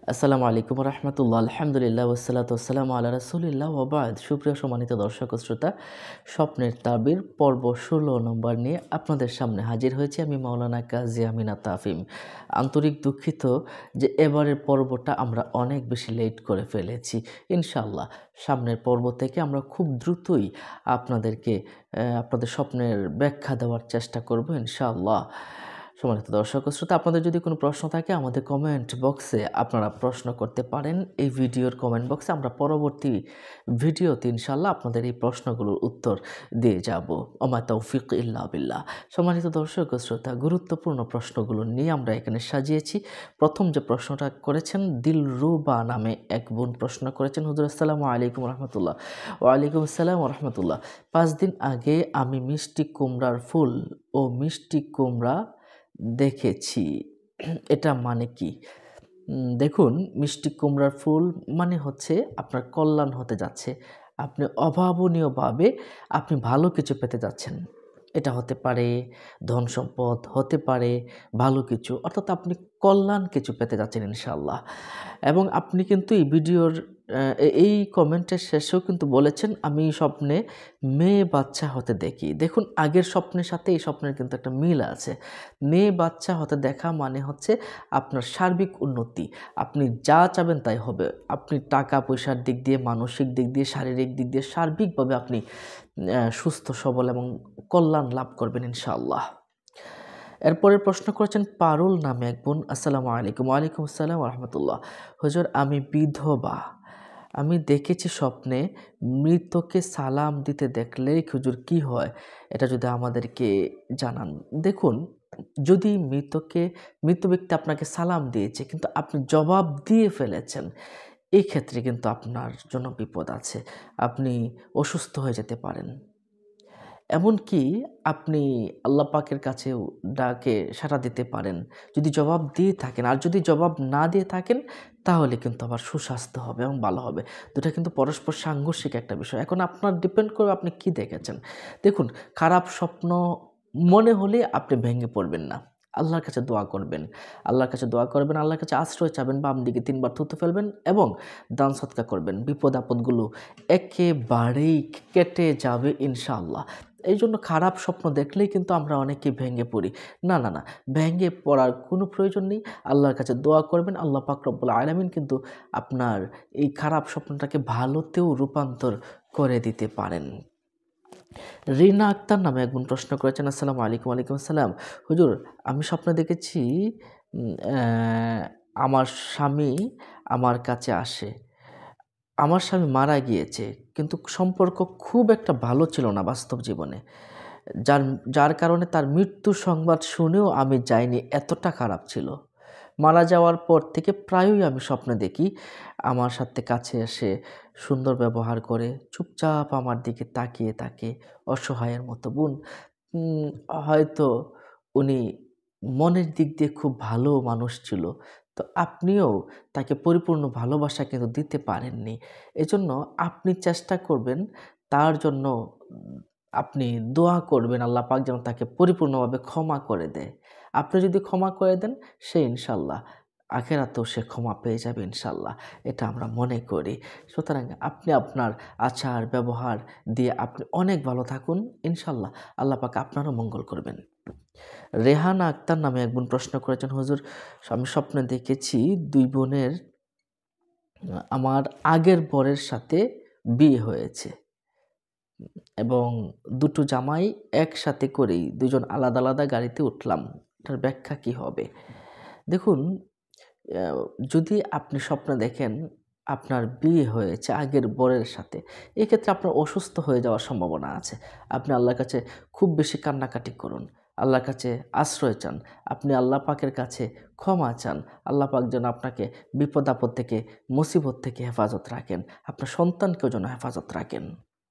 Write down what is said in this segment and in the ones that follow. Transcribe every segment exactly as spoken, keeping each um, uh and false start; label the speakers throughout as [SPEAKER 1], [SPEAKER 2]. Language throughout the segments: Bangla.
[SPEAKER 1] আসসালামু আলাইকুম রহমতুল্লাহ, আলহামদুলিল্লাহ, ওয়াসসালাতু ওয়াসসালামু আলা রাসূলিল্লাহ ওয়া বা'দ। সুপ্রিয় সম্মানিত দর্শক ও শ্রোতা, স্বপ্নের তাবির পর্ব ষোলো নম্বর নিয়ে আপনাদের সামনে হাজির হয়েছি আমি মাওলানা কাজী আমিনা তাফিম। আন্তরিক দুঃখিত যে এবারের পর্বটা আমরা অনেক বেশি লেট করে ফেলেছি। ইনশাআল্লাহ সামনের পর্ব থেকে আমরা খুব দ্রুতই আপনাদেরকে আহ, আপনাদের স্বপ্নের ব্যাখ্যা দেওয়ার চেষ্টা করব ইনশাআল্লাহ। সম্মানিত দর্শক ও শ্রোতা, আপনাদের যদি কোনো প্রশ্ন থাকে আমাদের কমেন্ট বক্সে আপনারা প্রশ্ন করতে পারেন। এই ভিডিওর কমেন্ট বক্সে আমরা পরবর্তী ভিডিওতে ইনশাআল্লাহ আপনাদের এই প্রশ্নগুলোর উত্তর দিয়ে যাব। ওমা তৌফিক ইল্লা বিল্লাহ। সম্মানিত দর্শক ও শ্রোতা, গুরুত্বপূর্ণ প্রশ্নগুলো নিয়ে আমরা এখানে সাজিয়েছি। প্রথম যে প্রশ্নটা করেছেন দিলরুবা নামে এক বোন প্রশ্ন করেছেন, হুজুর আসসালামু আলাইকুম রহমতুল্লাহ। ওয়ালাইকুম আসসালাম রহমতুল্লাহ। পাঁচ দিন আগে আমি মিষ্টি কুমড়ার ফুল ও মিষ্টি কুমড়া দেখেছি, এটা মানে কি? উম, দেখুন, মিষ্টি কুমড়ার ফুল মানে হচ্ছে আপনার কল্যাণ হতে যাচ্ছে। আপনি অভাবনীয়ভাবে আপনি ভালো কিছু পেতে যাচ্ছেন। এটা হতে পারে ধন সম্পদ, হতে পারে ভালো কিছু, অর্থাৎ আপনি কল্যাণ কিছু পেতে যাচ্ছেন ইনশাআল্লাহ। এবং আপনি কিন্তু এই ভিডিওর আহ, এ- এই কমেন্টের শেষেও কিন্তু বলেছেন আমি স্বপ্নে মেয়ে বাচ্চা হতে দেখি। দেখুন, আগের স্বপ্নের সাথে এই স্বপ্নের কিন্তু একটা মিল আছে। মেয়ে বাচ্চা হতে দেখা মানে হচ্ছে আপনার সার্বিক উন্নতি। আপনি যা চাবেন তাই হবে। আপনি টাকা পয়সার দিক দিয়ে, মানসিক দিক দিয়ে, শারীরিক দিক দিয়ে সার্বিকভাবে আপনি আহ, সুস্থ সবল এবং কল্যাণ লাভ করবেন ইনশাআল্লাহ। এরপরের প্রশ্ন করেছেন পারুল নামে এক বোন। আসসালামু আলাইকুম। ওয়ালাইকুম আসসালাম রহমতুল্লাহ। হুজুর, আমি বিধবা। আমি দেখেছি স্বপ্নে মৃতকে সালাম দিতে দেখলে হুজুর কি হয়, এটা যদি আমাদেরকে জানান। দেখুন, যদি মৃতকে মৃত ব্যক্তি আপনাকে সালাম দিয়েছে কিন্তু আপনি জবাব দিয়ে ফেলেছেন, এই ক্ষেত্রে কিন্তু আপনার জন্য বিপদ আছে। আপনি অসুস্থ হয়ে যেতে পারেন। এমনকি আপনি আল্লাহ পাকের কাছেও ডাকে সাড়া দিতে পারেন যদি জবাব দিয়ে থাকেন। আর যদি জবাব না দিয়ে থাকেন তাহলে কিন্তু আবার সুস্বাস্থ্য হবে এবং ভালো হবে। দুটা কিন্তু পরস্পর সাংঘর্ষিক একটা বিষয়। এখন আপনার ডিপেন্ড করবে আপনি কি দেখেছেন। দেখুন, খারাপ স্বপ্ন মনে হলে আপনি ভেঙে পড়বেন না। আল্লাহর কাছে দোয়া করবেন। আল্লাহর কাছে দোয়া করবেন, আল্লাহর কাছে আশ্রয় চাবেন, বাম দিকে তিনবার থুতু ফেলবেন এবং দান সৎকার করবেন। বিপদ আপদগুলো একেবারেই কেটে যাবে ইনশাআল্লাহ। এই জন্য খারাপ স্বপ্ন দেখলেই কিন্তু আমরা অনেকে ভেঙে পড়ি। না না না, ভেঙে পড়ার কোনো প্রয়োজন নেই। আল্লাহর কাছে দোয়া করবেন, আল্লাহ পাক রব্বুল আলামিন কিন্তু আপনার এই খারাপ স্বপ্নটাকে ভালোতেও রূপান্তর করে দিতে পারেন। রিনা আক্তার নামে একজন প্রশ্ন করেছেন, আসসালামু আলাইকুম। ওয়ালাইকুম আসসালাম। হুজুর, আমি স্বপ্নে দেখেছি উম, আহ, আমার স্বামী আমার কাছে আসে। আমার স্বামী মারা গিয়েছে, কিন্তু সম্পর্ক খুব একটা ভালো ছিল না বাস্তব জীবনে। যার যার কারণে তার মৃত্যুর সংবাদ শুনেও আমি যাইনি, এতটা খারাপ ছিল। মারা যাওয়ার পর থেকে প্রায়ই আমি স্বপ্নে দেখি আমার সাথে কাছে এসে সুন্দর ব্যবহার করে চুপচাপ আমার দিকে তাকিয়ে থাকে অসহায়ের মতো। বোন, উম, হয়তো উনি মনের দিক দিয়ে খুব ভালো মানুষ ছিল, তো আপনিও তাকে পরিপূর্ণ ভালোবাসা কিন্তু দিতে পারেননি। এজন্য আপনি চেষ্টা করবেন তার জন্য, উম, আপনি দোয়া করবেন আল্লাহ পাক যেন তাকে পরিপূর্ণভাবে ক্ষমা করে দেয়। আপনি যদি ক্ষমা করে দেন, সে ইনশাল্লাহ আখেরাতেও সে ক্ষমা পেয়ে যাবে ইনশাল্লাহ। এটা আমরা মনে করি। সুতরাং আপনি আপনার আচার ব্যবহার দিয়ে আপনি অনেক ভালো থাকুন ইনশাল্লাহ। আল্লাহ পাক আপনারও মঙ্গল করবেন। রেহানা আক্তার নামে এক বোন প্রশ্ন করেছেন, হুজুর, আমি স্বপ্নে দেখেছি দুই বোনের আহ, আমার আগের বরের সাথে বিয়ে হয়েছে এবং দুটো জামাই একসাথে করেই দুজন আলাদা আলাদা গাড়িতে উঠলাম। এটার ব্যাখ্যা কি হবে? দেখুন, আহ, যদি আপনি স্বপ্নে দেখেন আপনার বিয়ে হয়েছে আগের বরের সাথে, এক্ষেত্রে আপনার অসুস্থ হয়ে যাওয়ার সম্ভাবনা আছে। আপনি আল্লাহর কাছে খুব বেশি কান্নাকাটি করুন, আল্লাহর কাছে আশ্রয় চান, আপনি আল্লাহ পাকের কাছে ক্ষমা চান। আল্লাহ পাক যেন আপনাকে বিপদ আপদ থেকে, মুসিবত থেকে হেফাজত রাখেন, আপনার সন্তানকেও যেন হেফাজত রাখেন।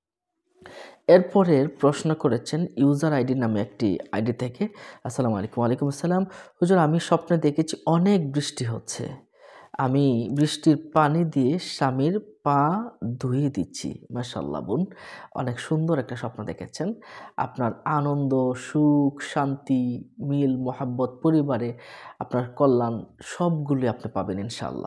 [SPEAKER 1] এরপরের প্রশ্ন করেছেন ইউজার আইডি নামে একটি আইডি থেকে। আসসালামু আলাইকুম। ওয়ালাইকুম আসসালাম। হুজুর, আমি স্বপ্নে দেখেছি অনেক বৃষ্টি হচ্ছে। আমি বৃষ্টির পানি দিয়ে স্বামীর পা ধুয়ে দিচ্ছি। মাশাআল্লাহ বোন, অনেক সুন্দর একটা স্বপ্ন দেখেছেন। আপনার আনন্দ, সুখ, শান্তি, মিল, মোহাব্বত, পরিবারে আপনার কল্যাণ সবগুলি আপনি পাবেন ইনশাআল্লাহ।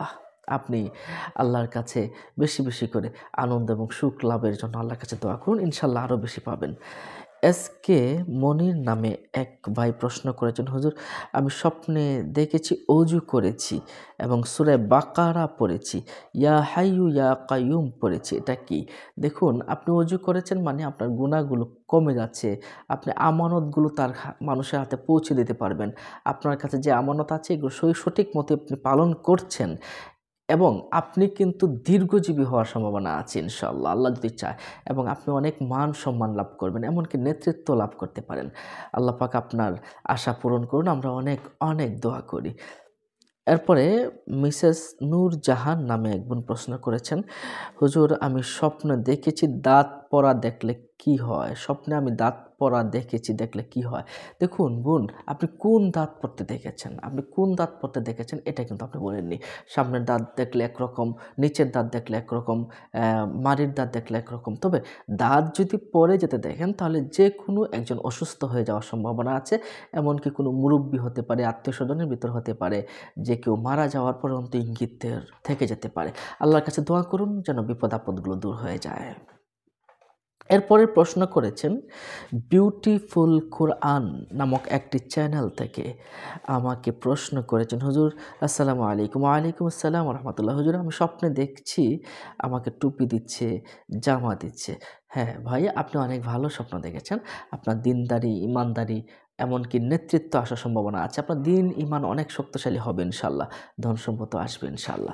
[SPEAKER 1] আপনি আল্লাহর কাছে বেশি বেশি করে আনন্দ এবং সুখ লাভের জন্য আল্লাহর কাছে দোয়া করুন, ইনশাল্লাহ আরও বেশি পাবেন। এস কে মনির নামে এক ভাই প্রশ্ন করেছেন, হুজুর আমি স্বপ্নে দেখেছি অজু করেছি এবং সূরা বাকারা পড়েছি, ইয়া হাইয়ু ইয়া কাইয়ুম পড়েছি, এটা কি? দেখুন, আপনি অজু করেছেন মানে আপনার গুনাহগুলো কমে যাচ্ছে, আপনি আমানতগুলো তার হা- মানুষের হাতে পৌঁছে দিতে পারবেন। আপনার কাছে যে আমানত আছে এগুলো সই- সঠিক মতো আপনি পালন করছেন এবং আপনি কিন্তু দীর্ঘজীবী হওয়ার সম্ভাবনা আছে ইনশাআল্লাহ, আল্লাহ যদি চায়, এবং আপনি অনেক মান সম্মান লাভ করবেন, এমনকি নেতৃত্ব লাভ করতে পারেন। আল্লাহ পাক আপনার আশা পূরণ করুন, আমরা অনেক অনেক দোয়া করি। এরপরে মিসেস নূরজাহান নামে এক বোন প্রশ্ন করেছেন, হুজুর আমি স্বপ্নে দেখেছি দাঁত পড়া দেখলে কি হয়? স্বপ্নে আমি দাঁত পড়া দেখেছি, দেখলে কি হয়? দেখুন বোন, আপনি কোন দাঁত পড়তে দেখেছেন? আপনি কোন দাঁত পড়তে দেখেছেন এটা কিন্তু আপনি বলেননি। সামনের দাঁত দেখলে একরকম, নিচের দাঁত দেখলে একরকম, অ্যা মাড়ির দাঁত দেখলে একরকম। তবে দাঁত যদি পড়ে যেতে দেখেন তাহলে যেকোনো একজন অসুস্থ হয়ে যাওয়ার সম্ভাবনা আছে। এমনকি কোনো মুরুব্বি হতে পারে, আত্মীয়স্বজনের ভিতর হতে পারে, যে কেউ মারা যাওয়ার পর্যন্ত ইঙ্গিতের থেকে যেতে পারে। আল্লাহর কাছে দোয়া করুন যেন বিপদ আপদগুলো দূর হয়ে যায়। এরপরে প্রশ্ন করেছেন বিউটিফুল কোরআন নামক একটি চ্যানেল থেকে আমাকে প্রশ্ন করেছেন, হুজুর আসসালামু আলাইকুম। ওয়ালাইকুম আসসালাম রহমতুল্লাহ। হুজুর আমি স্বপ্নে দেখছি আমাকে টুপি দিচ্ছে, জামা দিচ্ছে। হ্যাঁ ভাই, আপনি অনেক ভালো স্বপ্ন দেখেছেন। আপনার দিনদারি, ইমানদারি, এমনকি নেতৃত্ব আসার সম্ভাবনা আছে। আপনার দিন ইমান অনেক শক্তিশালী হবে ইনশাল্লাহ, ধন সম্পদ আসবে ইনশাল্লাহ।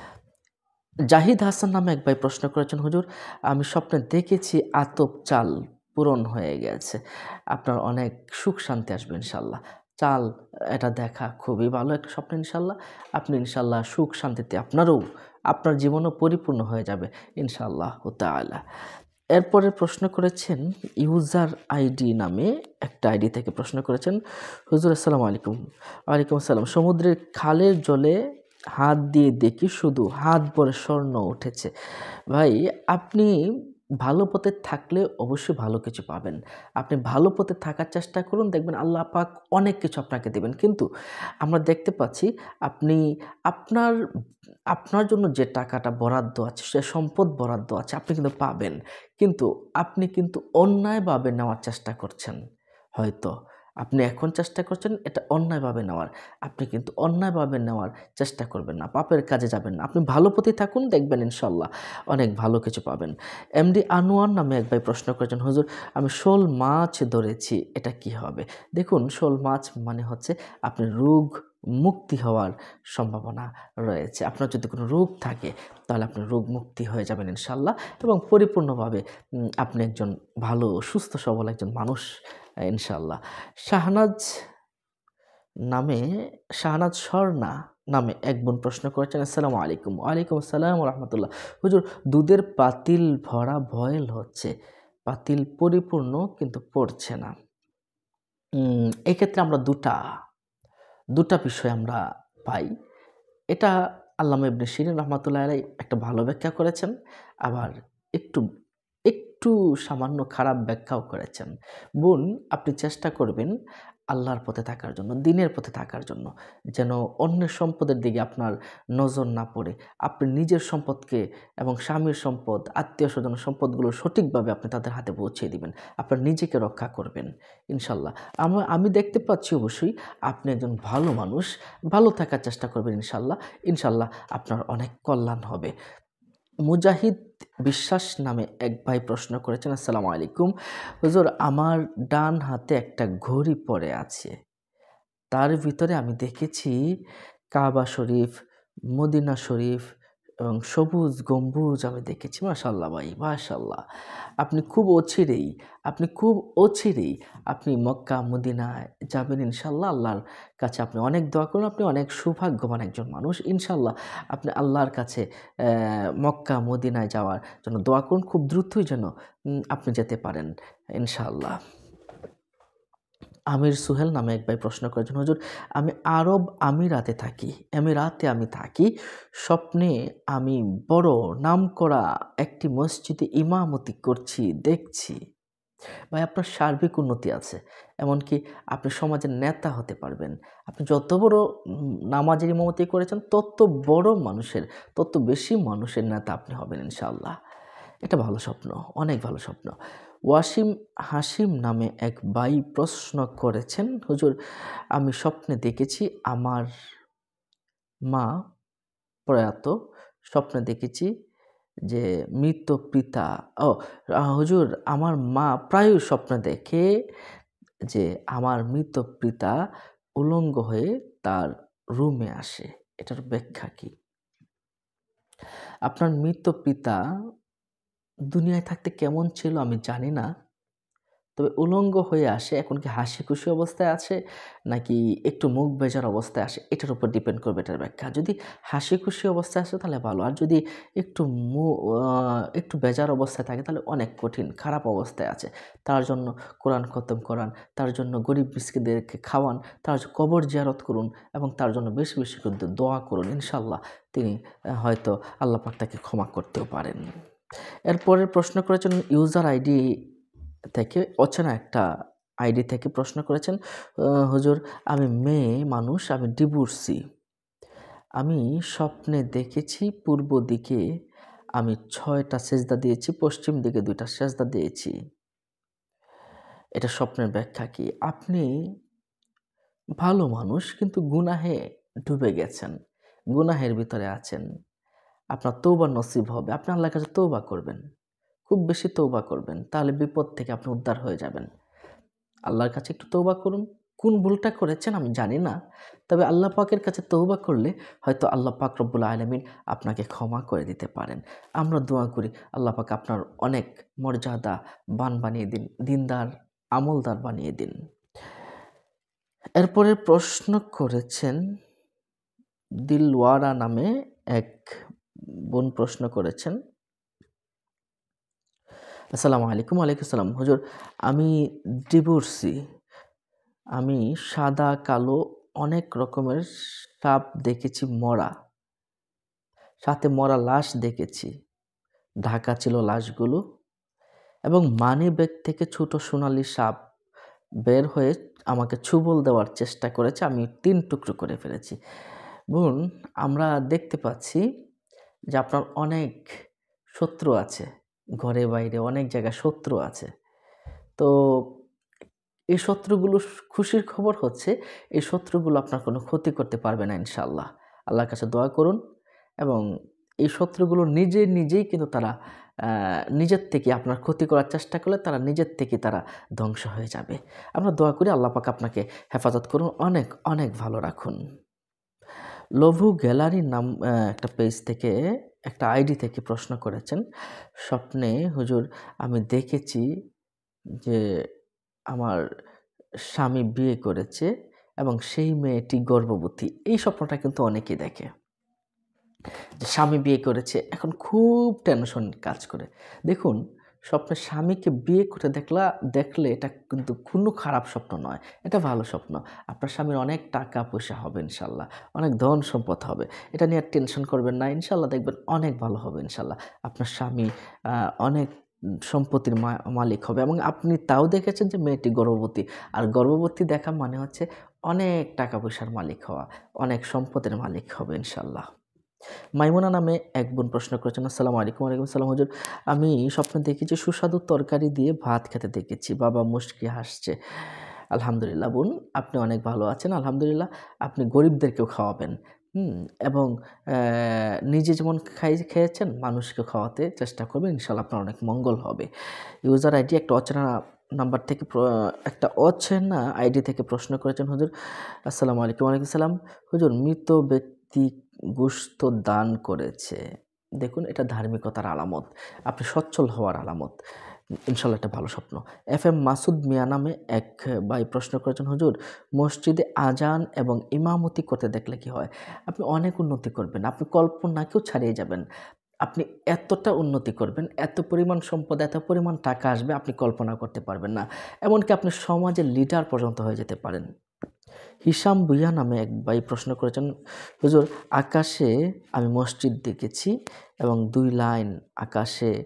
[SPEAKER 1] জাহিদ হাসান নামে এক ভাই প্রশ্ন করেছেন, হুজুর আমি স্বপ্নে দেখেছি আতপ চাল পূরণ হয়ে গেছে, আপনার অনেক সুখ শান্তি আসবে ইনশাল্লাহ। চাল, এটা দেখা খুবই ভালো একটা স্বপ্ন ইনশাল্লাহ। আপনি ইনশাল্লাহ সুখ শান্তিতে আপনারও, আপনার জীবনও পরিপূর্ণ হয়ে যাবে ইনশাআল্লাহ তাআলা। এরপরে প্রশ্ন করেছেন ইউজার আইডি নামে একটা আইডি থেকে প্রশ্ন করেছেন, হুজুর আসসালামু আলাইকুম। ওয়ালাইকুম আসসালাম। সমুদ্রের খালের জলে হাত দিয়ে দেখি শুধু হাত ভরে স্বর্ণ উঠেছে। ভাই, আপনি ভালো পথে থাকলে অবশ্যই ভালো কিছু পাবেন। আপনি ভালো পথে থাকার চেষ্টা করুন, দেখবেন আল্লাহ পাক অনেক কিছু আপনাকে দেবেন। কিন্তু আমরা দেখতে পাচ্ছি আপনি আপনার আপনার জন্য যে টাকাটা বরাদ্দ আছে, সে সম্পদ বরাদ্দ আছে, আপনি কিন্তু পাবেন। কিন্তু আপনি কিন্তু অন্যায়ভাবে নেওয়ার চেষ্টা করছেন হয়তো। আপনি এখন চেষ্টা করছেন এটা অন্যায়ভাবে নেওয়ার। আপনি কিন্তু অন্যায়ভাবে নেওয়ার চেষ্টা করবেন না, পাপের কাজে যাবেন না। আপনি ভালো পথে থাকুন, দেখবেন ইনশাআল্লাহ অনেক ভালো কিছু পাবেন। এমডি আনোয়ার নামে এক ভাই প্রশ্ন করেছেন, হুজুর আমি শোল মাছ ধরেছি, এটা কি হবে? দেখুন, শোল মাছ মানে হচ্ছে আপনি রোগ মুক্তি হওয়ার সম্ভাবনা রয়েছে। আপনার যদি কোনো রোগ থাকে তাহলে আপনি রোগ মুক্তি হয়ে যাবেন ইনশাআল্লাহ, এবং পরিপূর্ণভাবে উম আপনি একজন ভালো সুস্থ সবল একজন মানুষ আহ, ইনশাআল্লাহ। শাহনাজ নামে শাহনাজ স্বর্ণা নামে এক বোন প্রশ্ন করেছেন, আসসালামু আলাইকুম। ওয়ালাইকুম আসসালাম রহমতুল্লাহ। হুজুর দুধের পাতিল ভরা ভয়েল হচ্ছে, পাতিল পরিপূর্ণ কিন্তু পড়ছে না। উম, এক্ষেত্রে আমরা দুটা দুটা বিষয় আমরা পাই। এটা আল্লামা ইবনে শিরিন রহমাতুল্লাহ আলাইহি একটা ভালো ব্যাখ্যা করেছেন, আবার একটু একটু সামান্য খারাপ ব্যাখ্যাও করেছেন। বোন, আপনি চেষ্টা করবেন আল্লাহর পথে থাকার জন্য, দ্বীনের পথে থাকার জন্য। যেন অন্যের সম্পদের দিকে আপনার নজর না পড়ে। আপনি নিজের সম্পদকে এবং স্বামীর সম্পদ, আত্মীয়স্বজনের সম্পদগুলো সঠিকভাবে আপনি তাদের হাতে পৌঁছে দিবেন। আপনার নিজেকে রক্ষা করবেন ইনশাআল্লাহ। আমা আমি দেখতে পাচ্ছি অবশ্যই আপনি একজন ভালো মানুষ। ভালো থাকার চেষ্টা করবেন ইনশাআল্লাহ। ইনশাআল্লাহ আপনার অনেক কল্যাণ হবে। মুজাহিদ বিশ্বাস নামে এক ভাই প্রশ্ন করেছেন, আসসালামু আলাইকুম। হুজুর আমার ডান হাতে একটা ঘড়ি পড়ে আছে, তার ভিতরে আমি দেখেছি কাবা শরীফ, মদিনা শরীফ এবং সবুজ গম্বুজ আমি দেখেছি। মাশাআল্লাহ ভাই, মাশাআল্লাহ। আপনি খুব অচিরেই, আপনি খুব অচিরেই আপনি মক্কা, মদিনায় যাবেন ইনশাআল্লাহ। আল্লাহর কাছে আপনি অনেক দোয়া করুন। আপনি অনেক সৌভাগ্যবান একজন মানুষ। ইনশাআল্লাহ আপনি আল্লাহর কাছে অ্যা মক্কা, মদিনায় যাওয়ার জন্য দোয়া করুন। খুব দ্রুতই যেন উম আপনি যেতে পারেন ইনশাআল্লাহ। আমির সুহেল নামে এক ভাই প্রশ্ন করেছেন, হুজুর আমি আরব আমিরাতে থাকি, আমিরাতে আমি থাকি। স্বপ্নে আমি বড় নামকরা একটি মসজিদে ইমামতি করছি দেখছি। ভাই আপনার সার্বিক উন্নতি আছে। এমনকি আপনি সমাজের নেতা হতে পারবেন। আপনি যত বড় উম নামাজের ইমামতি করেছেন তত বড় মানুষের, তত বেশি মানুষের নেতা আপনি হবেন ইনশাআল্লাহ। এটা ভালো স্বপ্ন, অনেক ভালো স্বপ্ন। ওয়াসিম হাসিম নামে এক ভাই প্রশ্ন করেছেন, হুজুর আমি স্বপ্নে দেখেছি আমার মা প্রয়াত। স্বপ্নে দেখেছি যে মৃত পিতা ও আ হুজুর আমার মা প্রায়ই স্বপ্নে দেখে যে আমার মৃত পিতা উলঙ্গ হয়ে তার রুমে আসে। এটার ব্যাখ্যা কি? আপনার মৃত পিতা দুনিয়ায় থাকতে কেমন ছিল আমি জানি না। তবে উলঙ্গ হয়ে আসে, এখন কি হাসিখুশি অবস্থায় আছে নাকি একটু মুখ বেজার অবস্থায় আসে, এটার উপর ডিপেন্ড করবে এটার ব্যাখ্যা। যদি হাসিখুশি অবস্থায় আসে তাহলে ভালো। আর যদি একটু মু আ একটু বেজার অবস্থায় থাকে তাহলে অনেক কঠিন, খারাপ অবস্থায় আছে। তার জন্য কোরআন খতম করান, তার জন্য গরিব মিসকিনদেরকে খাওয়ান, তার জ কবর জিয়ারত করুন এবং তার জন্য বেশি, বেশি করে দ দোয়া করুন। ইনশাআল্লাহ তিনি আ হয়তো আল্লাহ পাক তাকে ক্ষমা করতেও পারেন। এরপরের প্রশ্ন করেছেন ইউজার আইডি থেকে অচেনা একটা আইডি থেকে প্রশ্ন করেছেন, আ হুজুর আমি মেয়ে মানুষ, আমি ডিভোর্সি। আমি স্বপ্নে দেখেছি পূর্ব দিকে আমি ছয়টা সেজদা দিয়েছি, পশ্চিম দিকে দুইটা সেজদা দিয়েছি। এটা স্বপ্নের ব্যাখ্যা কি? আপনি ভালো মানুষ কিন্তু গুনাহে ডুবে গেছেন। গুনাহের ভিতরে আছেন। আপনার তৌবা নসিব হবে। আপনি আল্লাহর কাছে তৌবা করবেন। খুব বেশি তৌবা করবেন। তাহলে বিপদ থেকে আপনি উদ্ধার হয়ে যাবেন। আল্লাহর কাছে একটু তৌবা করুন। কোন ভুলটা করেছেন আমি জানি না। তবে আল্লাহ পাকের কাছে তৌবা করলে হয়তো আল্লাহ পাক রব্বুল আলামিন আপনাকে ক্ষমা করে দিতে পারেন। আমরা দোয়া করি আল্লাহ পাক আপনার অনেক মর্যাদা বান বানিয়ে দিন, দিনদার, আমলদার বানিয়ে দিন। এরপরে প্রশ্ন করেছেন দিলওয়ারা নামে এক বোন প্রশ্ন করেছেন, আসসালামু আলাইকুম। ওয়ালাইকুম আসসালাম। হুজুর আমি ডিভোর্সি। আমি সাদা কালো অনেক রকমের সাপ দেখেছি মরা। সাথে মরা লাশ দেখেছি। ঢাকা ছিল লাশগুলো এবং মানিব্যাগ থেকে ছোট সোনালী সাপ বের হয়ে আমাকে ছোবল দেওয়ার চেষ্টা করেছে। আমি তিন টুকরো করে ফেলেছি। বোন, আমরা দেখতে পাচ্ছি যে আপনার অনেক শত্রু আছে। ঘরে বাইরে অনেক জায়গায় শত্রু আছে। তো এই শত্রুগুলো স খুশির খবর হচ্ছে এই শত্রুগুলো আপনার কোনো ক্ষতি করতে পারবে না ইনশাআল্লাহ। আল্লাহর কাছে দোয়া করুন এবং এই শত্রুগুলো নিজে নিজেই কিন্তু তারা আ নিজের থেকে আপনার ক্ষতি করার চেষ্টা করলে তারা নিজের থেকে তারা ধ্বংস হয়ে যাবে। আমরা দোয়া করি আল্লাহ পাক আপনাকে হেফাজত করুন, অনেক, অনেক ভালো রাখুন। লভু গ্যালারি নাম আ একটা পেজ থেকে একটা আইডি থেকে প্রশ্ন করেছেন, স্বপ্নে হুজুর আমি দেখেছি যে আমার স্বামী বিয়ে করেছে এবং সেই মেয়েটি গর্ভবতী। এই স্বপ্নটা কিন্তু অনেকেই দেখে। যে স্বামী বিয়ে করেছে, এখন খুব টেনশন কাজ করে। দেখুন, স্বপ্নে স্বামীকে বিয়ে করে দেখলা দেখলে এটা কিন্তু কোনো খারাপ স্বপ্ন নয়। এটা ভালো স্বপ্ন। আপনার স্বামীর অনেক টাকা-পয়সা হবে ইনশাআল্লাহ। অনেক ধন সম্পদ হবে। এটা নিয়ে আর টেনশন করবেন না। ইনশাআল্লাহ দেখবেন অনেক ভালো হবে ইনশাআল্লাহ। আপনার স্বামী আ অনেক উম সম্পত্তির মা মালিক হবে এবং আপনি তাও দেখেছেন যে মেয়েটি গর্ভবতী। আর গর্ভবতী দেখা মানে হচ্ছে অনেক টাকা-পয়সার মালিক হওয়া, অনেক সম্পদের মালিক হবে ইনশাআল্লাহ। মাইমুনা নামে এক বোন প্রশ্ন করেছেন, আসসালামু আলাইকুম। ওয়ালাইকুম আসসালাম হুজুর। আমি স্বপ্নে দেখেছি সুস্বাদু তরকারি দিয়ে ভাত খেতে দেখেছি। বাবা মুচকি হাসছে। আলহামদুলিল্লাহ বোন, আপনি অনেক ভালো আছেন। আলহামদুলিল্লাহ আপনি গরিবদেরকেও খাওয়াবেন। হুম? এবং অ্যা নিজে যেমন খাই খেয়েছেন মানুষকে খাওয়াতে চেষ্টা করবেন। ইনশাআল্লাহ আপনার অনেক মঙ্গল হবে। ইউজার আইডি একটা অচেনা নাম্বার থেকে প্র একটা অচেনা আইডি থেকে প্রশ্ন করেছেন, হুজুর আসসালামু আলাইকুম। ওয়ালাইকুম সালাম। হুজুর মৃত ব্যক্তি গোশত দান করেছে। দেখুন এটা ধার্মিকতার আলামত। আপনি সচ্ছল হওয়ার আলামত। ইনশাআল্লাহ এটা ভালো স্বপ্ন। এফ এম মাসুদ মিয়া নামে এক ভাই প্রশ্ন করেছেন, হুজুর মসজিদে আজান এবং ইমামতি করতে দেখলে কি হয়? আপনি অনেক উন্নতি করবেন। আপনি কল্পনাকেও ছাড়িয়ে যাবেন। আপনি এতটা উন্নতি করবেন, এত পরিমাণ সম্পদ, এত পরিমাণ টাকা আসবে আপনি কল্পনা করতে পারবেন না। এমনকি আপনি সমাজের লিডার পর্যন্ত হয়ে যেতে পারেন। হিশাম ভূঁইয়া নামে এক ভাই প্রশ্ন করেছেন, হুজুর আকাশে আমি মসজিদ দেখেছি এবং দুই লাইন আকাশে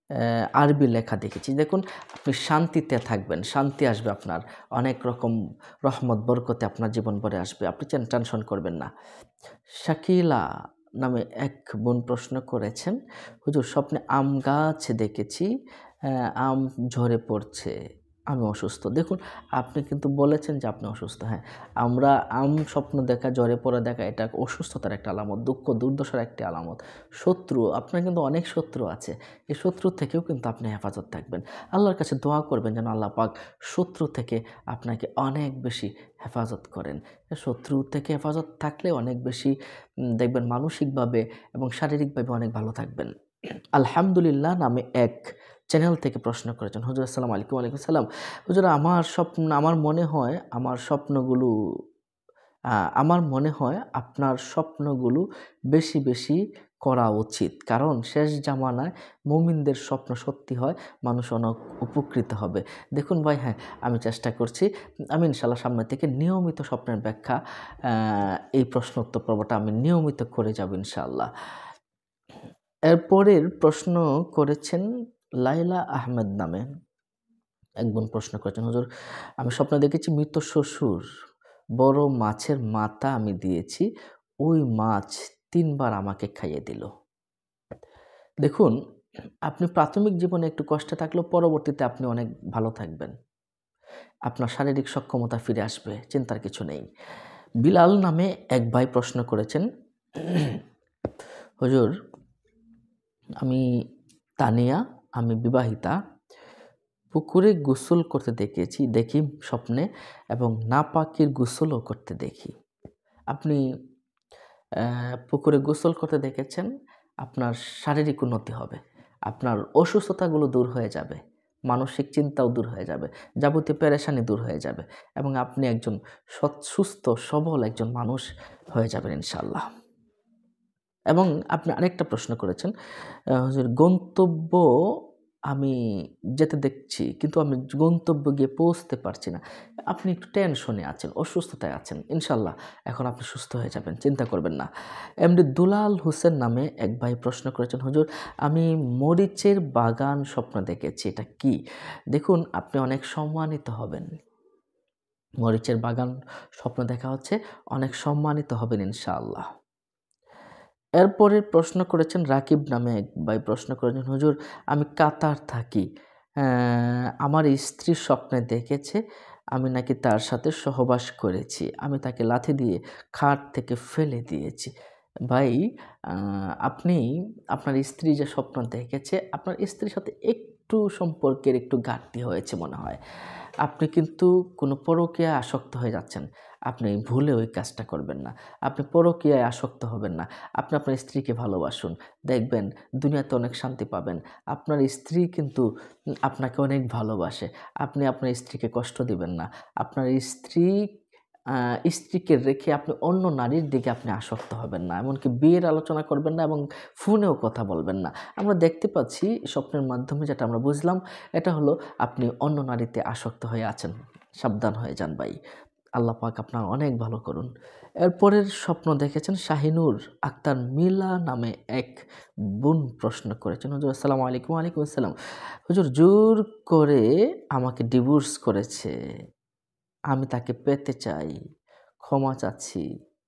[SPEAKER 1] আরবি লেখা দেখেছি। দেখুন আপনি শান্তিতে থাকবেন, শান্তি আসবে আপনার, অনেক রকম রহমত বরকতে আপনার জীবন ভরে আসবে, আপনি টেনশন করবেন না। শাকিলা নামে এক বোন প্রশ্ন করেছেন, হুজুর স্বপ্নে আম গাছ দেখেছি, আম ঝরে পড়ছে, আমি অসুস্থ। দেখুন আপনি কিন্তু বলেছেন যে আপনি অসুস্থ। হ্যাঁ, আমরা আম স্বপ্ন দেখা, ঝরে পড়া দেখা এটা অসুস্থতার একটা আলামত, দুঃখ দুর্দশার একটি আলামত। শত্রু, আপনার কিন্তু অনেক শত্রু আছে, এই শত্রুর থেকেও কিন্তু আপনি হেফাজত থাকবেন। আল্লাহর কাছে দোয়া করবেন যেন আল্লাহ পাক শত্রু থেকে আপনাকে অনেক বেশি হেফাজত করেন। শত্রু থেকে হেফাজত থাকলে অনেক বেশি দেখবেন মানসিকভাবে এবং শারীরিকভাবে অনেক ভালো থাকবেন। আলহামদুলিল্লাহ নামে এক চ্যানেল থেকে প্রশ্ন করেছেন, হুজুর আসসালামু আলাইকুম। ওয়ালাইকুম সালাম। হুজুর আমার স্বপ্ন, আমার মনে হয় আমার স্বপ্নগুলো আমার মনে হয় আপনার স্বপ্নগুলো বেশি বেশি করা উচিত, কারণ শেষ জামানায় মুমিনদের স্বপ্ন সত্যি হয়, মানুষ অনেক উপকৃত হবে। দেখুন ভাই, হ্যাঁ আমি চেষ্টা করছি, আমি ইনশাল্লাহ সামনে থেকে নিয়মিত স্বপ্নের ব্যাখ্যা, এই প্রশ্নোত্তর পর্বটা আমি নিয়মিত করে যাব ইনশাআল্লাহ। এরপরের প্রশ্ন করেছেন লাইলা আহমেদ নামে এক বোন প্রশ্ন করেছেন, হুজুর আমি স্বপ্নে দেখেছি মৃত শ্বশুর বড় মাছের মাথা আমি দিয়েছি, ওই মাছ তিনবার আমাকে খাইয়ে দিল। দেখুন আপনি প্রাথমিক জীবনে একটু কষ্টে থাকলেও পরবর্তীতে আপনি অনেক ভালো থাকবেন, আপনার শারীরিক সক্ষমতা ফিরে আসবে, চিন্তার কিছু নেই। বিলাল নামে এক ভাই প্রশ্ন করেছেন, হুজুর আমি তানিয়া, আমি বিবাহিতা, পুকুরে গোসল করতে দেখেছি দেখি স্বপ্নে, এবং নাপাকির গোসলও করতে দেখি। আপনি পুকুরে গোসল করতে দেখেছেন, আপনার শারীরিক উন্নতি হবে, আপনার অসুস্থতাগুলো দূর হয়ে যাবে, মানসিক চিন্তাও দূর হয়ে যাবে, যাবতীয় পেরেশানি দূর হয়ে যাবে, এবং আপনি একজন সুস্থ সবল একজন মানুষ হয়ে যাবেন ইনশাআল্লাহ। এবং আপনি আরেকটা প্রশ্ন করেছেন, হুজুর গন্তব্য আমি যেতে দেখছি কিন্তু আমি গন্তব্য গিয়ে পৌঁছতে পারছি না, আপনি একটু টেনশনে আছেন, অসুস্থতায় আছেন, ইনশাল্লাহ এখন আপনি সুস্থ হয়ে যাবেন, চিন্তা করবেন না। এমডি দুলাল হোসেন নামে এক ভাই প্রশ্ন করেছেন, হুজুর আমি মরিচের বাগান স্বপ্ন দেখেছি, এটা কি? দেখুন আপনি অনেক সম্মানিত হবেন, মরিচের বাগান স্বপ্ন দেখা হচ্ছে, অনেক সম্মানিত হবেন ইনশাআল্লাহ। এরপরের প্রশ্ন করেছেন রাকিব নামে এক ভাই প্রশ্ন করেছেন, হুজুর আমি কাতার থাকি, আমার স্ত্রী স্বপ্নে দেখেছে আমি নাকি তার সাথে সহবাস করেছি, আমি তাকে লাথি দিয়ে খাট থেকে ফেলে দিয়েছি। ভাই আপনি আপনার স্ত্রী যে স্বপ্ন দেখেছে, আপনার স্ত্রীর সাথে একটু সম্পর্কের একটু ঘাটতি হয়েছে মনে হয়, আপনি কিন্তু কোনো পরকীয়ায় আসক্ত হয়ে যাচ্ছেন, আপনি ভুলে ওই কাজটা করবেন না, আপনি পরকীয়ায় আসক্ত হবেন না, আপনি আপনার স্ত্রীকে ভালোবাসুন, দেখবেন দুনিয়াতে অনেক শান্তি পাবেন। আপনার স্ত্রী কিন্তু আপনাকে অনেক ভালোবাসে, আপনি আপনার স্ত্রীকে কষ্ট দিবেন না, আপনার স্ত্রী স্ত্রীকে রেখে আপনি অন্য নারীর দিকে আপনি আসক্ত হবেন না, এমনকি বিয়ের আলোচনা করবেন না এবং ফোনেও কথা বলবেন না। আমরা দেখতে পাচ্ছি স্বপ্নের মাধ্যমে, যেটা আমরা বুঝলাম এটা হলো আপনি অন্য নারীতে আসক্ত হয়ে আছেন, সাবধান হয়ে যান ভাই, আল্লাহ পাক আপনার অনেক ভালো করুন। এরপরের স্বপ্ন দেখেছেন শাহিনুর আক্তার মিলা নামে এক বোন প্রশ্ন করেছেন, হুজুর আসসালামু আলাইকুম। ওয়ালাইকুম আসসালাম। হুজুর জোর করে আমাকে ডিভোর্স করেছে, আমি তাকে পেতে চাই, ক্ষমা চাচ্ছি।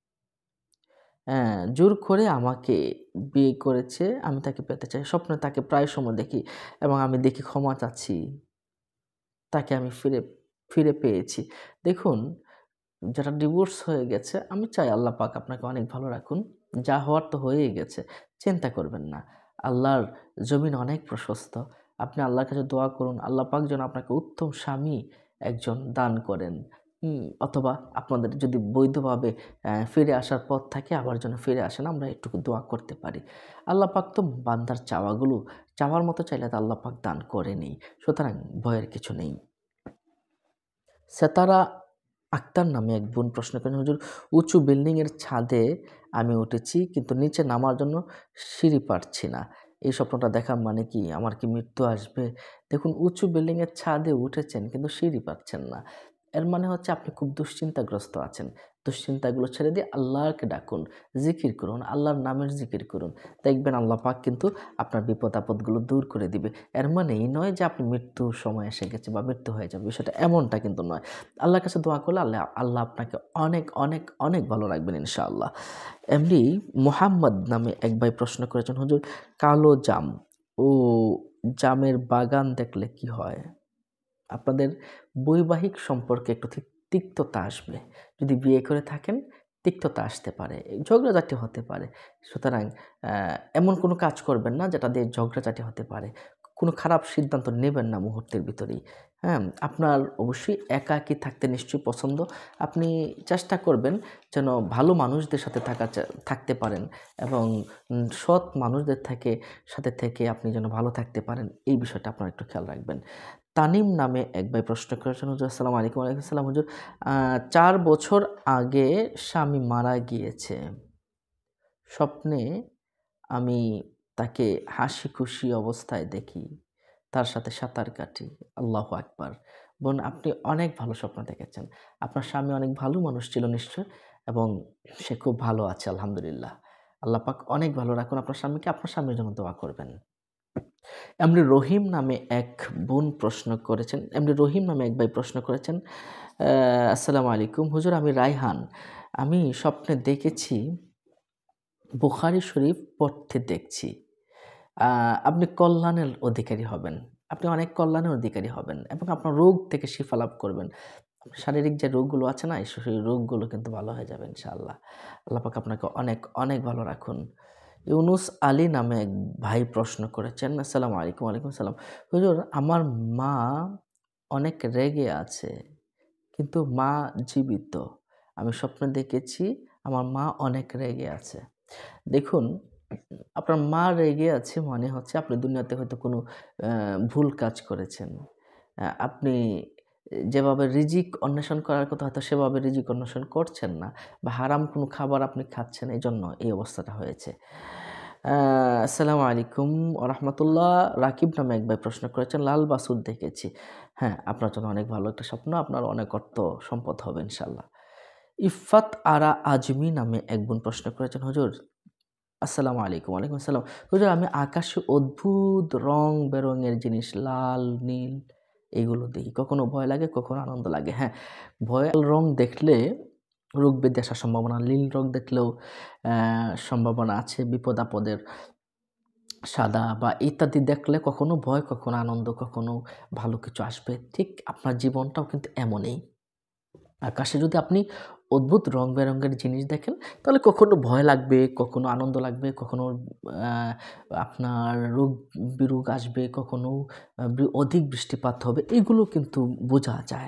[SPEAKER 1] হ্যাঁ, জোর করে আমাকে বিয়ে করেছে, আমি তাকে পেতে চাই, স্বপ্নে তাকে প্রায় সময় দেখি এবং আমি দেখি ক্ষমা চাচ্ছি, তাকে আমি ফিরে ফিরে পেয়েছি। দেখুন যারা ডিভোর্স হয়ে গেছে, আমি চাই আল্লাহ পাক আপনাকে অনেক ভালো রাখুন, যা হওয়ার তো হয়েই গেছে, চিন্তা করবেন না, আল্লাহর জমিন অনেক প্রশস্ত, আপনি আল্লাহর কাছে দোয়া করুন, আল্লাহ পাক যেন আপনাকে উত্তম স্বামী একজন দান করেন, অথবা আপনাদের যদি বৈধভাবে ফিরে আসার পথ থাকে আবার যেন ফিরে আসেন, আমরা একটু দোয়া করতে পারি। আল্লাহ পাক তো বান্দার চাওয়াগুলো চাওয়ার মতো চাইলে তো আল্লাহ পাক দান করেনি, সুতরাং ভয়ের কিছু নেই। সেতারা আক্তার নামে এক বোন প্রশ্ন করেন, হুজুর উঁচু বিল্ডিংয়ের ছাদে আমি উঠেছি কিন্তু নিচে নামার জন্য সিঁড়ি পারছি না, এই স্বপ্নটা দেখার মানে কি, আমার কি মৃত্যু আসবে? দেখুন উঁচু বিল্ডিংয়ের ছাদে উঠেছেন কিন্তু সিঁড়ি পাচ্ছেন না, এর মানে হচ্ছে আপনি খুব দুশ্চিন্তাগ্রস্ত আছেন, দুশ্চিন্তাগুলো ছেড়ে দিয়ে আল্লাহকে ডাকুন, জিকির করুন, আল্লাহর নামের জিকির করুন। দেখবেন আল্লাহ পাক কিন্তু আপনার বিপদ-আপদগুলো দূর করে দিবে। এর মানে এই নয় যে আপনি মৃত্যুর সময় এসে গেছে বা মৃত্যু হয়ে যাবে, বিষয়টা এমনটা কিন্তু নয়। আল্লাহর কাছে দোয়া করলে আল্লাহ আল্লাহ আপনাকে অনেক, অনেক, অনেক ভালো রাখবেন ইনশাআল্লাহ। এমনি মোহাম্মদ নামে এক ভাই প্রশ্ন করেছেন, হুজুর কালো জাম ও জামের বাগান দেখলে কি হয়? আপনাদের বৈবাহিক সম্পর্কে একটু তিক তিক্ততা আসবে। যদি বিয়ে করে থাকেন, তিক্ততা আসতে পারে, ঝগড়াঝাটি হতে পারে। সুতরাং অ্যা এমন কোনো কাজ করবেন না যেটা দিয়ে ঝগড়াঝাটি হতে পারে। কোনো খারাপ সিদ্ধান্ত নেবেন না মুহূর্তের ভিতরেই। হ্যাঁ? আপনার অবশ্যই একাকী থাকতে নিশ্চয়ই পছন্দ। আপনি চেষ্টা করবেন যেন ভালো মানুষদের সাথে থাকা চা থাকতে পারেন এবং উম সৎ মানুষদের থেকে সাথে থেকে আপনি যেন ভালো থাকতে পারেন, এই বিষয়টা আপনারা একটু খেয়াল রাখবেন। তানিম নামে এক ভাই প্রশ্ন করেছেন, হুজুর আসসালামু আলাইকুম। ওয়ালাইকুম আসসালাম হুজুর। আ চার বছর আগে স্বামী মারা গিয়েছে। স্বপ্নে আমি তাকে হাসিখুশি অবস্থায় দেখি। তার সাথে সাঁতার কাটি। আল্লাহু আকবার! বোন আপনি অনেক ভালো স্বপ্ন দেখেছেন। আপনার স্বামী অনেক ভালো মানুষ ছিল নিশ্চয় এবং সে খুব ভালো আছে আলহামদুলিল্লাহ। আল্লাহ পাক অনেক ভালো রাখুন আপনার স্বামীকে। আপনার স্বামীর জন্য দোয়া করবেন। এমনি রহিম নামে এক বোন প্রশ্ন করেছেন, এমনি রহিম নামে এক ভাই প্রশ্ন করেছেন, আ আসসালামু আলাইকুম হুজুর আমি রায়হান। আমি স্বপ্নে দেখেছি বুখারী শরীফ পড়তে দেখছি। আ আপনি কল্যাণের অধিকারী হবেন। আপনি অনেক কল্যাণের অধিকারী হবেন এবং আপনার রোগ থেকে শিফা লাভ করবেন। শারীরিক যে রোগগুলো আছে না, সেই রোগগুলো কিন্তু ভালো হয়ে যাবে ইনশাআল্লাহ। আল্লাহ পাক আপনাকে অনেক, অনেক ভালো রাখুন। ইউনুস আলী নামে এক ভাই প্রশ্ন করেছেন, আসসালামু আলাইকুম। ওয়ালাইকুম আসসালাম। হুজুর আমার মা অনেক রেগে আছে, কিন্তু মা জীবিত। আমি স্বপ্নে দেখেছি আমার মা অনেক রেগে আছে। দেখুন, আপনার মা রেগে আছে মানে হচ্ছে আপনি দুনিয়াতে হয়তো কোনো আ ভুল কাজ করেছেন। আ আপনি যেভাবে রিজিক অন্বেষণ করার কথা হয়তো সেভাবে রিজিক অন্বেষণ করছেন না বা হারাম কোনো খাবার আপনি খাচ্ছেন এজন্য এই অবস্থাটা হয়েছে। আ আসসালামু আলাইকুম ওয়া রাহমাতুল্লাহ। রাকিব নামে এক ভাই প্রশ্ন করেছেন, লাল বাছুর দেখেছি। হ্যাঁ, আপনার জন্য অনেক ভালো একটা স্বপ্ন। আপনার অনেক অর্থ সম্পদ হবে ইনশাআল্লাহ। ইফাত আরা আজমি নামে এক বোন প্রশ্ন করেছেন, হুজুর আসসালামু আলাইকুম। ওয়ালাইকুম আসসালাম। হুজুর আমি আকাশে অদ্ভুত রং-বেরঙের জিনিস লাল, নীল এগুলো দেখি। কখনো ভয় লাগে, কখনো আনন্দ লাগে। হ্যাঁ, ভয়াল রং দেখলে রোগ ব্যাধি আসার সম্ভাবনা। নীল রং দেখলেও অ্যা সম্ভাবনা আছে বিপদ-আপদের। সাদা বা ইত্যাদি দেখলে কখনো ভয়, কখনো আনন্দ, কখনো ভালো কিছু আসবে। ঠিক আপনার জীবনটাও কিন্তু এমনই। আকাশে যদি আপনি অদ্ভুত রং-বেরঙের জিনিস দেখেন, তাহলে কখনো ভয় লাগবে, কখনো আনন্দ লাগবে, কখনো আ আপনার রোগ-বিরোগ আসবে, কখনো আ বি অধিক বৃষ্টিপাত হবে। এগুলো কিন্তু বোঝা যায়।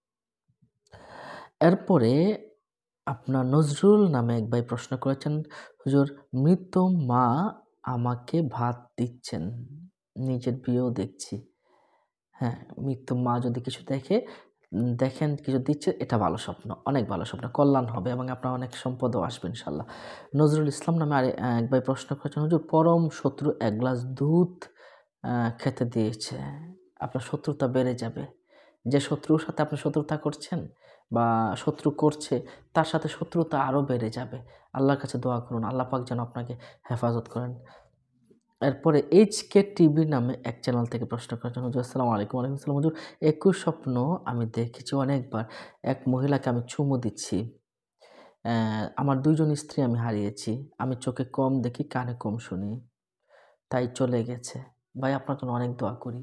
[SPEAKER 1] এরপরে আপনার নজরুল নামে এক ভাই প্রশ্ন করেছেন, হুজুর মৃত মা আমাকে ভাত দিচ্ছেন। নিজের বিয়েও দেখছি। হ্যাঁ, মৃত্যু মা যদি কিছু দেখে উম দেখেন কিছু দিচ্ছে এটা ভালো স্বপ্ন। অনেক ভালো স্বপ্ন। কল্যাণ হবে এবং আপনার অনেক সম্পদও আসবে ইনশাআল্লাহ। নজরুল ইসলাম নামে আরে আ এক ভাই প্রশ্ন করেছেন, হুজুর পরম শত্রু এক গ্লাস দুধ আ খেতে দিয়েছে। আপনার শত্রুতা বেড়ে যাবে। যে শত্রুর সাথে আপনি শত্রুতা করছেন বা শত্রু করছে তার সাথে শত্রুতা আরো বেড়ে যাবে। আল্লাহর কাছে দোয়া করুন। আল্লাহ পাক যেন আপনাকে হেফাজত করেন। এরপরে এইচকে টিভি নামে এক চ্যানেল থেকে প্রশ্ন করেছেন, হুজুর আসসালামু আলাইকুম। ওয়ালাইকুম আসসালাম হুজুর একই স্বপ্ন আমি দেখেছি অনেকবার। এক মহিলাকে আমি চুমু দিচ্ছি। অ্যা আমার দুই জন স্ত্রী আমি হারিয়েছি। আমি চোখে কম দেখি, কানে কম শুনি। তাই চলে গেছে। ভাই আপনার জন্য অনেক দোয়া করি।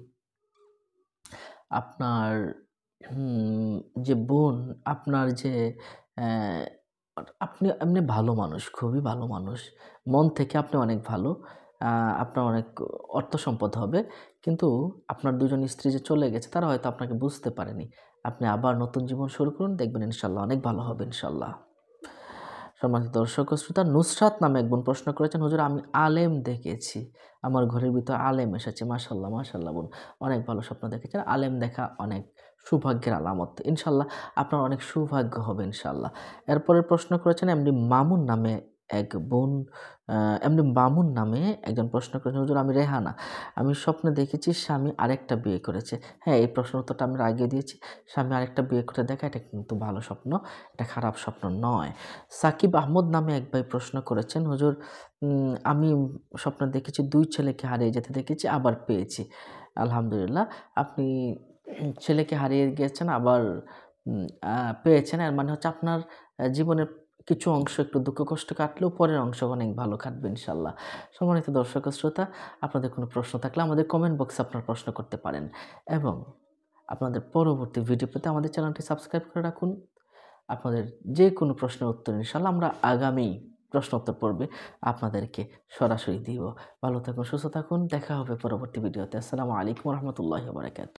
[SPEAKER 1] আপনার হুম, যে বোন, আপনার যে অ্যা আপনি এমনি ভালো মানুষ, খুবই ভালো মানুষ। মন থেকে আপনি অনেক ভালো। আ আপনার অনেক অর্থ সম্পদ হবে। কিন্তু আপনার দুই জন স্ত্রী যে চলে গেছে তারা হয়তো আপনাকে বুঝতে পারেনি। আপনি আবার নতুন জীবন শুরু করুন, দেখবেন ইনশাআল্লাহ অনেক ভালো হবে ইনশাআল্লাহ। সম্মানিত দর্শক ও শ্রোতা নুসরাত নামে এক বোন প্রশ্ন করেছেন, হুজুর আমি আলেম দেখেছি। আমার ঘরের ভিতর আলেম এসেছে। মাশাআল্লাহ, মাশাআল্লাহ বোন। অনেক ভালো স্বপ্ন দেখেছেন। আলেম দেখা অনেক সৌভাগ্যের আলামত। ইনশাআল্লাহ আপনার অনেক সৌভাগ্য হবে ইনশাআল্লাহ। এরপরে প্রশ্ন করেছেন এমডি মামুন নামে এক বোন আ এমনি মামুন নামে একজন প্রশ্ন করেছেন, হুজুর আমি রেহানা। আমি স্বপ্নে দেখেছি স্বামী আরেকটা বিয়ে করেছে। হ্যাঁ, এই প্রশ্নের উত্তরটা আমরা আগে দিয়েছি। স্বামী আরেকটা বিয়ে করে দেখা এটা কিন্তু ভালো স্বপ্ন, এটা খারাপ স্বপ্ন নয়। সাকিব আহমদ নামে এক ভাই প্রশ্ন করেছেন, হুজুর উম আমি স্বপ্নে দেখেছি দুই ছেলেকে হারিয়ে যেতে দেখেছি, আবার পেয়েছি। আলহামদুলিল্লাহ। আপনি উম, ছেলেকে হারিয়ে গিয়েছেন আবার উম আ পেয়েছেন। এর মানে হচ্ছে আপনার আ জীবনের কিছু অংশ একটু দুঃখ কষ্ট কাটলেও পরের অংশ অনেক ভালো কাটবে ইনশাআল্লাহ। সম্মানিত দর্শক ও শ্রোতা, আপনাদের কোনো প্রশ্ন থাকলে আমাদের কমেন্ট বক্সে আপনারা প্রশ্ন করতে পারেন এবং আপনাদের পরবর্তী ভিডিও পেতে আমাদের চ্যানেলটি সাবস্ক্রাইব করে রাখুন। আপনাদের যে কোনো প্রশ্নের উত্তর ইনশাআল্লাহ আমরা আগামী প্রশ্ন উত্তর পর্বে আপনাদেরকে সরাসরি দিব। ভালো থাকুন, সুস্থ থাকুন। দেখা হবে পরবর্তী ভিডিওতে। আসসালামু আলাইকুম ওয়া রাহমাতুল্লাহি ওয়া বারাকাতুহু।